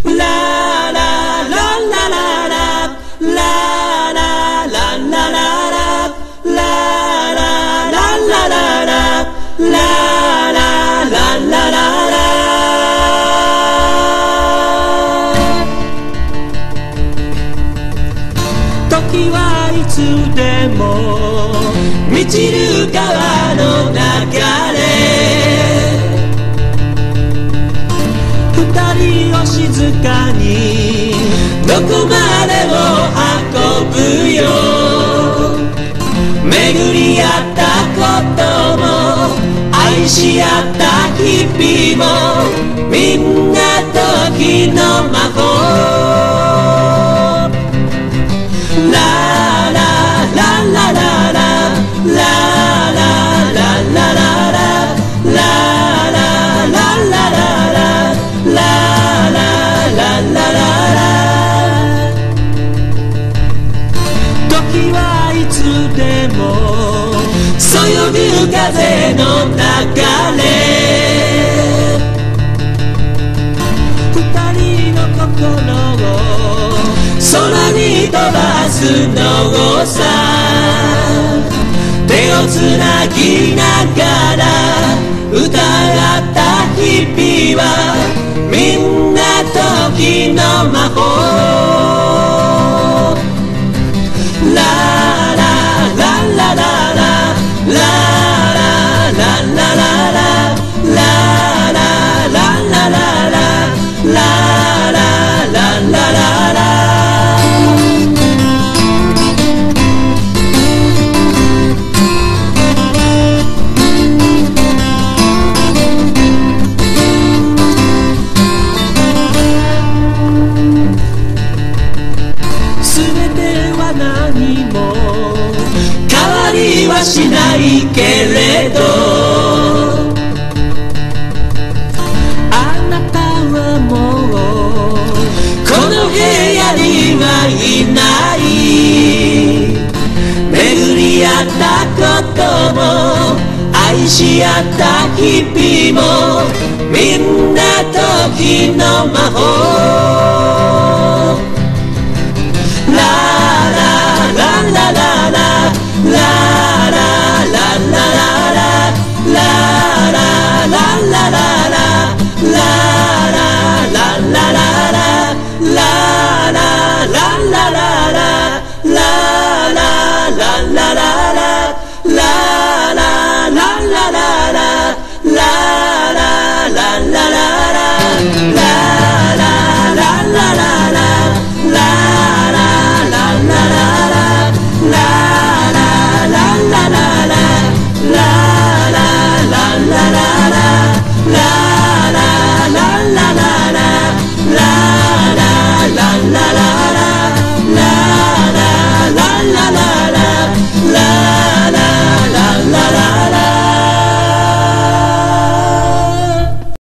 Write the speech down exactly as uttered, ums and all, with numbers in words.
時はいつでも満ちる川の流れ、二人を静かにどこまでも運ぶよ。巡り合ったことも愛し合った日々もみんな時の魔法。時はいつでもそよぐ風の流れ、二人の心を空に飛ばすのさ。手をつなぎながら歌った日々はみんな時の魔法。しないけれどあなたはもうこの部屋にはいない。巡り合ったことも愛し合った日々もみんな時の魔法。